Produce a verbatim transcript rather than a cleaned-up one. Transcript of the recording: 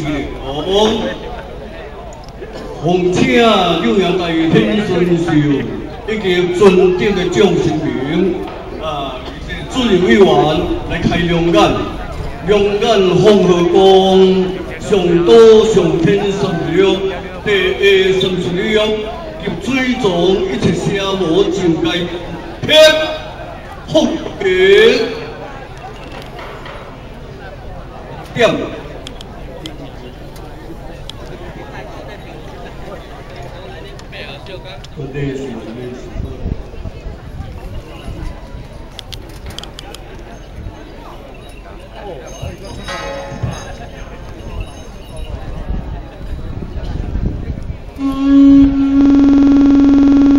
哦，奉请六阳大天神寿以及尊敬的将士们啊，主任委员来开龙眼，龙眼奉和公上多上天神了，第一神神了，及水中一切声无就该偏福平点。